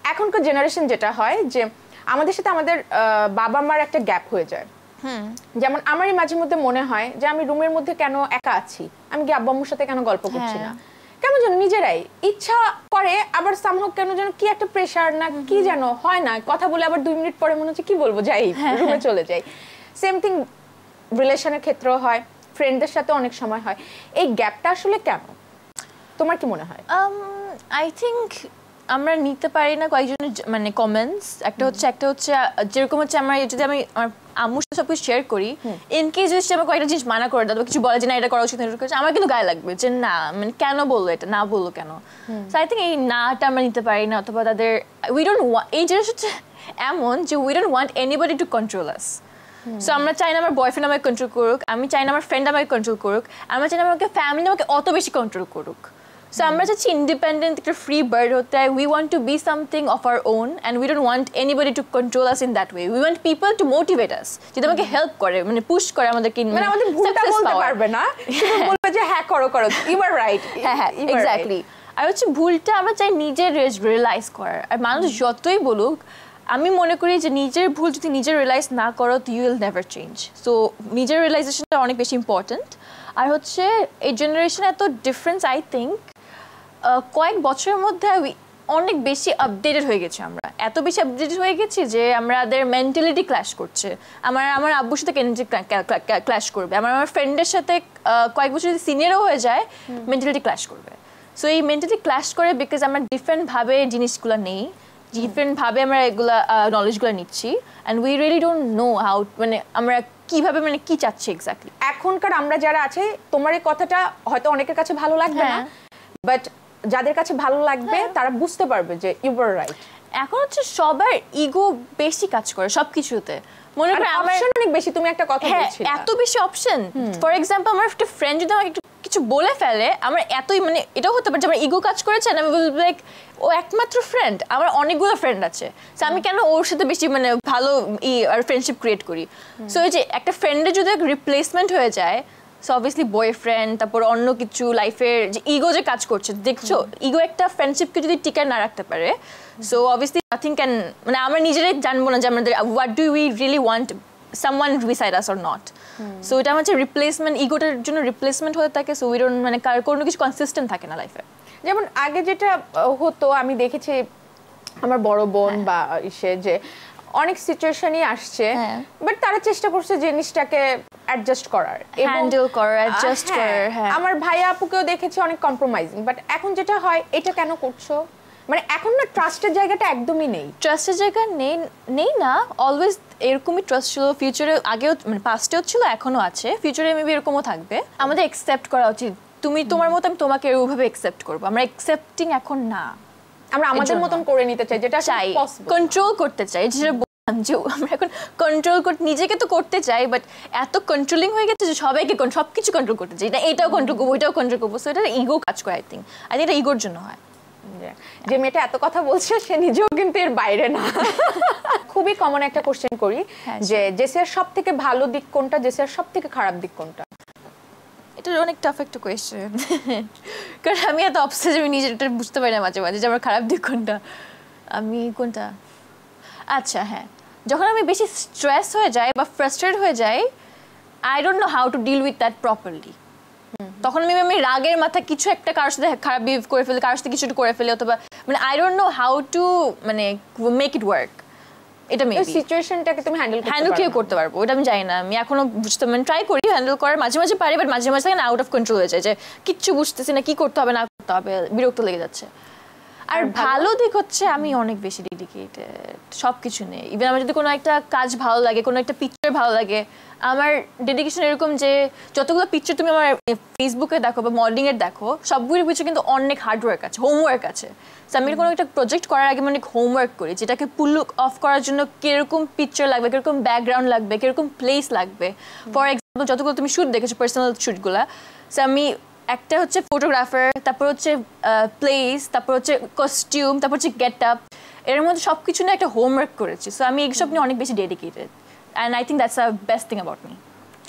এখনকার জেনারেশন যেটা হয় যে আমাদের সাথে আমাদের বাবা মার একটা গ্যাপ হয়ে যায়। যেমন আমারই মাঝে মধ্যে মনে হয় যে আমি রুমের মধ্যে কেন একা আছি, আমি কি আব্বু আম্মুর সাথে কেন গল্প করছি না, কেমন যেন নিজেরাই ইচ্ছা করে, আবার সামহাও কেন যেন কি একটা প্রেশার না কি যেন হয় না, কথা বলে আবার 2 মিনিট পরে মনে হচ্ছে কি বলবো, যাই রুমে চলে যাই। সেম থিং রিলেশনের ক্ষেত্রেও হয়, ফ্রেন্ডদের সাথে অনেক সময় হয়। এই গ্যাপটা আসলে কেন তোমার কি মনে হয়? আই থিঙ্ক আমরা নিতে পারি না কয়েকজনের মানে কমেন্টস। একটা হচ্ছে যেরকম হচ্ছে আমরা যদি আমি আমার আম্মুর সাথে সব কিছু শেয়ার করি, ইন কেস যদি আমার কয়েকটা জিনিস মানা করে দেয়, কিছু বলে যে না এটা করা উচিত, আমার কিন্তু গায়ে লাগবে যে না মানে কেন বললো এটা, না বললো কেন। সো আই থিঙ্ক এই নাটা আমরা নিতে পারি না, অথবা তাদের উই ডোন্ট এই জিনিস হচ্ছে এমন যে we don't want anybody to control us. So আমরা চাই না আমার বয়ফ্রেন্ড আমাকে কন্ট্রোল করুক, আমি চাই না আমার ফ্রেন্ড আমাকে কন্ট্রোল করুক, আমরা চাই না আমাকে ফ্যামিলি আমাকে অত বেশি কন্ট্রোল করুক। So আমরা চাচ্ছি ইন্ডিপেন্ডেন্ট একটা ফ্রি বার্ড হতে। We want to be something of our own and we don't want anybody to control us in that way. We want people to motivate us, যেটা আমাকে হেল্প করে, মানে push করে আমাদেরকে, মানে আমাদের ভুলটা বলতে পারবে না, শুধু বলবে যে হ্যাঁ করো ইউ আর রাইট। হ্যাঁ এক্স্যাক্টলি। আর হচ্ছে ভুলটা আমরা চাই নিজে রিয়েলাইজ করার। আর মানুষ যতই বলুক, আমি মনে করি যে নিজের ভুল যদি নিজে রিয়েলাইজ না করো তো you will never change. So নিজের রিয়েলাইজেশনটা অনেক বেশি ইম্পর্টেন্ট। আর হচ্ছে এই জেনারেশন এত ডিফারেন্স, আই থিঙ্ক কয়েক বছরের মধ্যে অনেক বেশি আপডেটেড হয়ে গেছি। আমরা এত বেশি আপডেটেড হয়ে গেছি যে আমাদের মেন্টালিটি ক্ল্যাশ করছে। আমার আব্বুর সাথে ক্ল্যাশ করবে, আমার ফ্রেন্ডের সাথে কয়েক বছর যদি সিনিয়রও হয়ে যায় মেন্টালিটি ক্ল্যাশ করবে। সো এই মেন্টালিটি ক্ল্যাশ করে বিকজ আমরা ডিফারেন্টভাবে জিনিসগুলো নেই, ডিফারেন্টভাবে আমরা এগুলা নলেজগুলো নিচ্ছি, and we really don't know how, মানে আমরা কিভাবে মানে কি চাচ্ছি এক্স্যাক্টলি। এখনকার আমরা যারা আছে, তোমার এই কথাটা হয়তো অনেকের কাছে ভালো লাগবে না, বাট যাদের কাছে ভালো লাগবে তারা বুঝতে পারবে যে ইউ আর রাইট। এখন হচ্ছে সবার ইগো বেশি কাজ করে সবকিছুতে। মনে করি আমার অপশন অনেক বেশি, তুমি একটা কথা বলছিলে এত বেশি অপশন। ফর এক্সাম্পল আমার একটা ফ্রেন্ড যদি আমাকে কিছু বলে ফেলে, আমার এতই মানে এটাও হতে পারে যে আমার ইগো কাজ করেছে, আমি বলবো লাইক ও একমাত্র ফ্রেন্ড, আমার অনেকগুলো ফ্রেন্ড আছে, সো আমি কেন ওর সাথে বেশি মানে ভালো আর ফ্রেন্ডশিপ ক্রিয়েট করি। সো এই যে একটা ফ্রেন্ডের যদি রিপ্লেসমেন্ট হয়ে যায়, সো অবভিয়াসলি বয়ফ্রেন্ড, তারপর অন্য কিছু লাইফের যে ইগো যে কাজ করছে, দেখছো ইগো একটা ফ্রেন্ডশিপকে যদি টিকায় না রাখতে পারে, সো অবভিয়াসলি নাথিং ক্যান, মানে আমরা নিজেরাই জানবো না যে আমাদের what do we really want someone beside us or not. So এটা হচ্ছে রিপ্লেসমেন্ট, ইগোটার জন্য রিপ্লেসমেন্ট হয়ে থাকে। সো উই ডোন্ট মানে কোনো কিছু কনসিস্টেন্ট থাকে না লাইফে। যেমন আগে যেটা হতো আমি দেখেছি আমার বড় বোন বা ইসে, যে অনেক সিচুয়েশনই আসছে, বাট তারা চেষ্টা করছে জিনিসটাকে অ্যাডজাস্ট করার, হ্যান্ডেল করার, অ্যাডজাস্ট করার। আমার ভাইয়া আপুকেও দেখেছি অনেক কম্প্রোমাইজিং, বাট এখন যেটা হয় এটা কেন করছো, মানে এখন না ট্রাস্টের জায়গাটা একদমই নেই। ট্রাস্টের জায়গা নেই না, অলওয়েজ এরকমই ট্রাস্ট ছিল, ফিউচারে আগেও মানে পাস্টেও ছিল, এখনো আছে, ফিউচারে মেবি এরকমও থাকবে। আমাদের অ্যাকসেপ্ট করা উচিত, তুমি তোমার মতো আমি তোমাকে ওইভাবে অ্যাকসেপ্ট করবো। আমরা অ্যাকসেপ্টিং এখন না, আমরা আমাদের মতন করে নিতে চাই, যেটা চাই কন্ট্রোল করতে চাই, যেটা যে আমরা এখন কন্ট্রোল করতে নিজেকে তো করতে চাই, বাট এত কন্ট্রোলিং হয়ে গেছে যে সবাইকে সবকিছু কন্ট্রোল করতে চাই, এটাও কন্ট্রোল করবো ওইটাও কন্ট্রোল করবো। সো এটা ইগো কাজ করে। আই থিঙ্ক এটা ইগোর জন্য হয়। যে মেয়েটা এত কথা বলছে সে নিজেও কিন্তু এর বাইরে না। খুবই কমন একটা কোশ্চেন করি যে জেসিয়ার সব থেকে ভালো দিক কোনটা, জেসিয়ার সব থেকে খারাপ দিক কোনটা? এটা অনেক টাফ একটা কোয়েশ্চেন, কারণ আমি এত অবসেস, আমি নিজের এটা বুঝতে পারি না মাঝে মাঝে যে আমার খারাপ দিক কোনটা, আমি কোনটা। আচ্ছা হ্যাঁ, যখন আমি বেশি স্ট্রেস হয়ে যাই বা ফ্রাস্ট্রেটেড হয়ে যাই, I don't know how to deal with that properly. তখন আমি রাগের মাথায় কিছু একটা কারোর সাথে খারাপ বিহেভ করে ফেলি, কারোর সাথে কিছু করে ফেলি, অথবা মানে I don't know how to মানে মেক ইট ওয়ার্ক। এটা মেবি সিচুয়েশনটাকে তুমি হ্যান্ডেল কি করতে পারবো ওটা আমি জানি না, আমি এখনো বুঝতে মানে ট্রাই করি হ্যান্ডেল করার, মাঝে মাঝে পারি, বাট মাঝে মাঝে আউট অফ কন্ট্রোল হয়ে যায়, যে কিচ্ছু বুঝতেছি না কি করতে হবে না করতে হবে, বিরক্ত লেগে যাচ্ছে। আর ভালো দিক হচ্ছে আমি অনেক বেশি ডেডিকেটেড সব কিছু নেই। ইভেন আমার যদি কোনো একটা কাজ ভালো লাগে, কোনো একটা পিকচার ভালো লাগে, আমার ডেডিকেশন এরকম যে যতগুলো পিকচার তুমি আমার ফেসবুকে দেখো বা মডেলিংয়ের দেখো, সবগুলোর পিছনে কিন্তু অনেক হার্ডওয়ার্ক আছে, হোমওয়ার্ক আছে। সো আমি কোনো একটা প্রজেক্ট করার আগে অনেক হোমওয়ার্ক করি, যেটাকে পুল অফ করার জন্য কীরকম পিকচার লাগবে, কীরকম ব্যাকগ্রাউন্ড লাগবে, কীরকম প্লেস লাগবে। ফর এক্সাম্পল যতগুলো তুমি শ্যুট দেখেছো পার্সোনাল শ্যুটগুলো, সো আমি একটা হচ্ছে ফটোগ্রাফার, তারপর হচ্ছে প্লেস, তারপর হচ্ছে কস্টিউম, তারপর হচ্ছে গেট আপ, এর মধ্যে সব কিছু নিয়ে একটা হোমওয়ার্ক করেছি। সো আমি এইসব নিয়ে অনেক বেশি dedicated, and I think that's the best thing about me.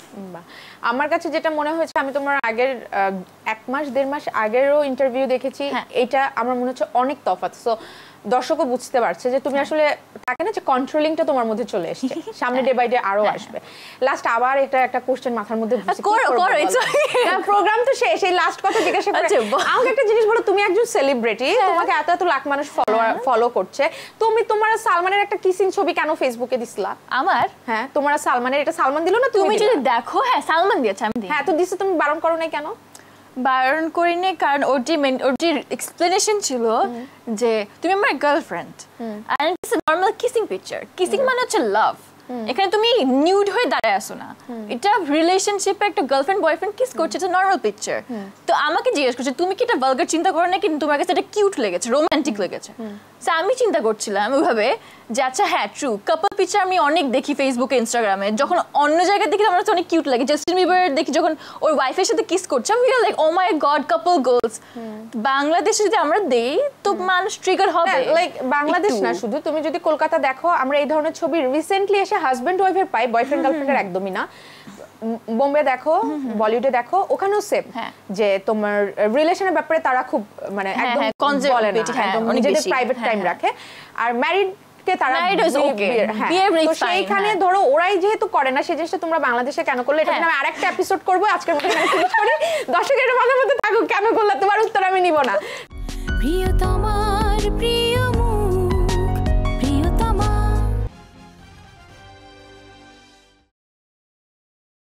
আমার কাছে যেটা মনে হয়েছে, আমি তোমার আগের 1 মাস 1.5 মাস আগেরও ইন্টারভিউ দেখেছি, এটা আমার মনে হচ্ছে অনেক তফাৎ। সো দর্শকও বুঝতে পারছে যে তুমি আসলে থাকে না যে কন্ট্রোলিংটা তোমার মধ্যে চলে এসেছে, সামনে ডে বাই ডে আরো আসবে। লাস্ট আবার এটা একটা কোশ্চেন মাথার মধ্যে প্রোগ্রাম তো শেষ, এই লাস্ট কথা জিজ্ঞাসা করে আমাকে একটা জিনিস বলো, তুমি একজন সেলিব্রিটি, তোমাকে এত এত লাখ মানুষ ফলো করছে, তুমি তোমার সালমানের একটা কিসিং ছবি কেন ফেসবুকে দিছিলা? আমার হ্যাঁ তোমার সালমানের, এটা সালমান দিল না? তুমি যদি দেখো, হ্যাঁ সালমান দিয়েছে, আমি হ্যাঁ তো দিছে, তুমি বারণ করো নাই কেন? বারণ করিনি কারণ ওর যে এক্সপ্লেনেশন ছিল যে তুমি আমার girlfriend and it's a normal kissing picture. Kissing মানে হচ্ছে লাভ, এখানে তুমি নিউড হয়ে দাঁড়ায় আসো না, এটা রিলেশনশিপে একটা গার্লফ্রেন্ড বয়ফ্রেন্ড কিস করছে, এটা নরমাল পিকচার। তো আমাকে জিজ্ঞেস করছে তুমি কি এটা ভালগার চিন্তা করো নাকি তোমার কাছে এটা কিউট লেগেছে, রোমান্টিক লেগেছে? সো আমি চিন্তা করছিলাম ওইভাবে যে আচ্ছা হ্যাঁ ট্রু, কাপল পিকচার আমি অনেক দেখি ফেসবুকে ইনস্টাগ্রামে, যখন অন্য জায়গায় দেখি আমার অনেক কিউট লাগে। জাস্টিন বিবার দেখি যখন ওর ওয়াইফের সাথে কিস করছে, আমি feel like oh my god couple goals. বাংলাদেশে যদি আমরা দেই তো মানুষ ট্রিগার হবে। লাইক বাংলাদেশ না শুধু, তুমি যদি কলকাতা দেখো, আমরা এই ধরনের ছবি রিসেন্টলি এসে হাজবেন্ড ওয়াইফের পাই, বয়ফ্রেন্ড গার্লফ্রেন্ডের একদমই না। বোম্বে দেখো, বলিউডে দেখো, ওখানেও সেম, যে তোমার রিলেশনের ব্যাপারে তারা খুব মানে একদম বলে না, একদম নিজেদের প্রাইভেট টাইম রাখে। আর ম্যারিড সেইখানে ধরো ওরাই যেহেতু করে না, সেই জিনিসটা তোমরা বাংলাদেশে কেন করলে, এটা আমি আরেকটা এপিসোড করবো, আজকের মধ্যে দর্শকের মাথার মধ্যে থাকুক কেন করলে, তোমার উত্তর আমি নিব না। প্রিয় তোমার প্রিয়